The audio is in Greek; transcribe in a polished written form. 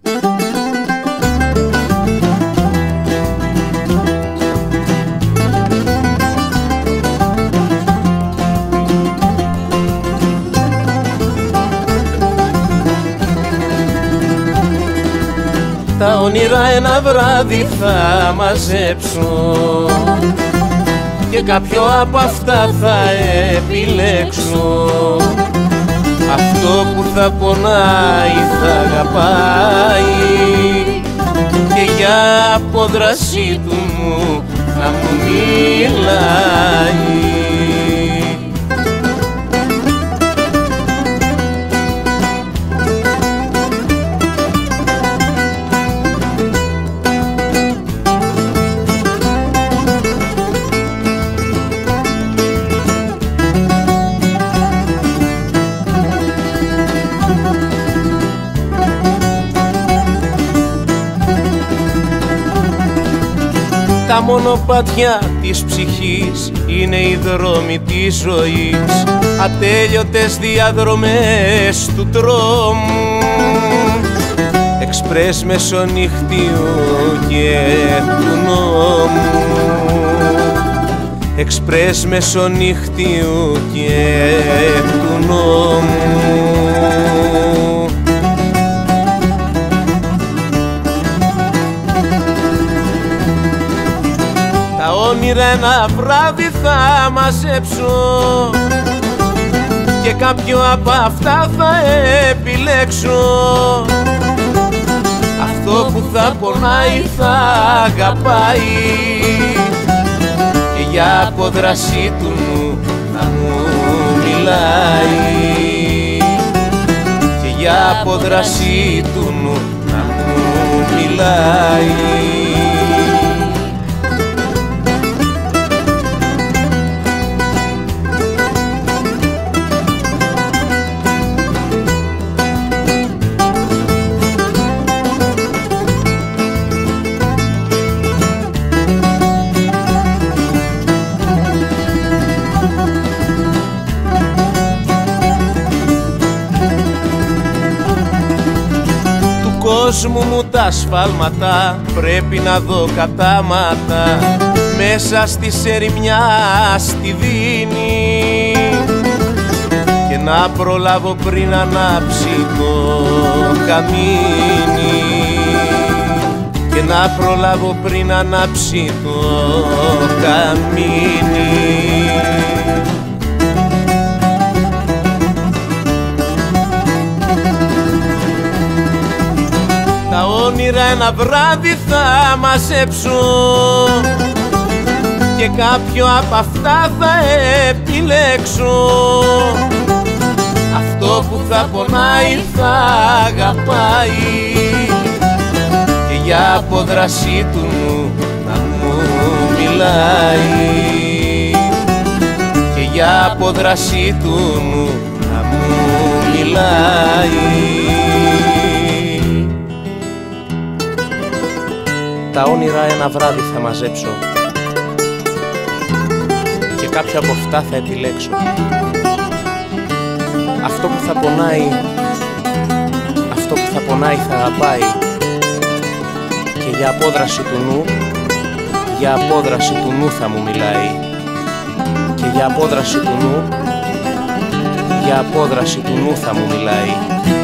Τα όνειρα ένα βράδυ θα μαζέψω και κάποιο από αυτά θα επιλέξω. Αυτό που θα πονάει θα αγαπάει και για απόδραση του μου να μου μιλάει. Τα μονοπάτια της ψυχής είναι οι δρόμοι της ζωής, ατέλειωτες διαδρομές του τρόμου, εξπρές μεσονύχτιου και του νόμου, εξπρές μεσονύχτιου και του νόμου. Τα όνειρα ένα βράδυ θα μαζέψω και κάποιο από αυτά θα επιλέξω. Αυτό που θα πονάει θα αγαπάει και για απόδραση του να μου μιλάει, και για απόδραση του να μου μιλάει. Κόσμου μου τα σφάλματα πρέπει να δω κατάματα, μέσα στη σερημιά στη δίνη, και να προλάβω πριν ανάψει το καμίνι, και να προλάβω πριν ανάψει το καμίνι. Τα όνειρα ένα βράδυ θα μαζέψω και κάποιο από αυτά θα επιλέξω. Αυτό που θα πονάει θα αγαπάει και για απόδραση του να μου μιλάει, και για απόδραση του να μου μιλάει. Τα όνειρα ένα βράδυ θα μαζέψω και κάποια από αυτά θα επιλέξω. Αυτό που θα πονάει, αυτό που θα πονάει θα αγαπάει και για απόδραση του νου, για απόδραση του νου θα μου μιλάει, και για απόδραση του νου, για απόδραση του νου θα μου μιλάει.